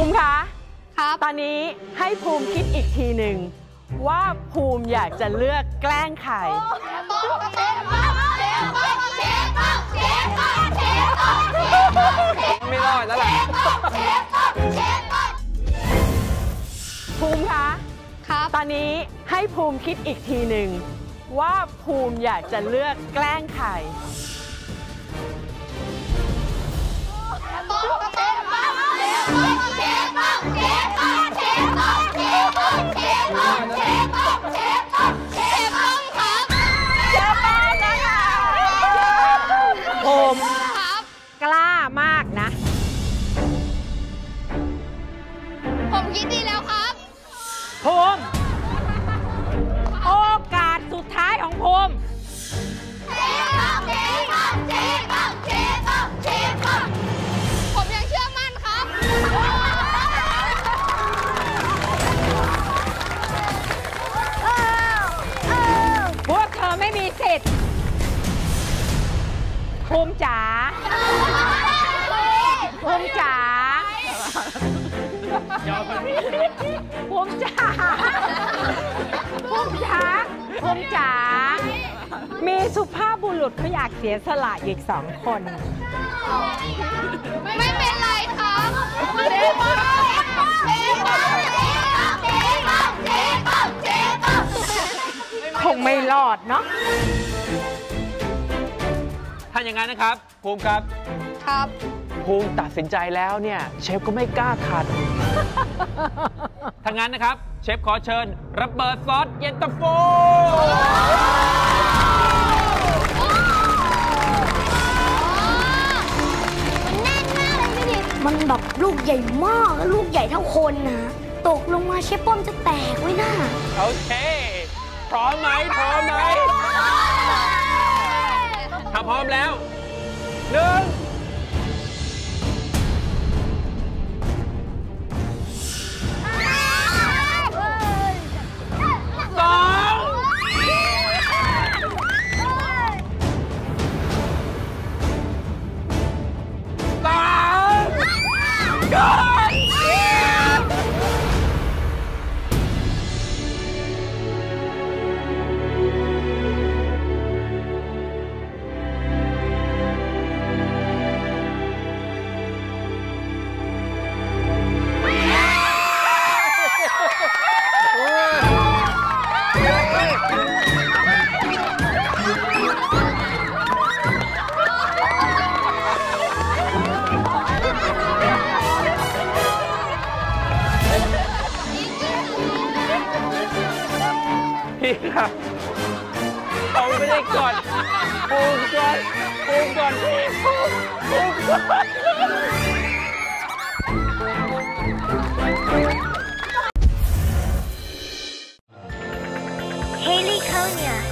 มิคะครับตอนนี้ให้ภูมิคิดอีกทีหนึ่งว่าภูมิอยากจะเลือกแกล้งใครไม่รอดแล้วล่ะภูมิคะครับตอนนี้ให้ภูมิคิดอีกทีหนึ่งว่าภูมิอยากจะเลือกแกล้งใครภูมิกล้ามากนะผมคิดดีแล้วครับภูมิโอกาสสุดท้ายของภูมิผมยังเชื่อมั่นครับพวกเธอไม่มีสิทธิ์ภูมิจ๋าภูมิจ๋าภูมิจ๋าภูมิจ๋าภูมิจ๋ามีสุภาพบุรุษเขาอยากเสียสละอีก2 คนไม่เป็นไรครับคงไม่รอดเนาะถ้าอย่างนั้นนะครับภูมิครับครับภูมิตัดสินใจแล้วเนี่ยเชฟก็ไม่กล้าขัดถ้างั้นนะครับเชฟขอเชิญระเบิดซอสเย็นตาโฟมันแบบลูกใหญ่มากลูกใหญ่เท่าคนนะตกลงมาเชฟป้อมจะแตกไว้หน้าโอเคพร้อมไหมถ้าพร้อมแล้ว1 พี่ครับเขาไม่ได้กดภูมิก่อนพี่ภูมิก่อน Haley Konya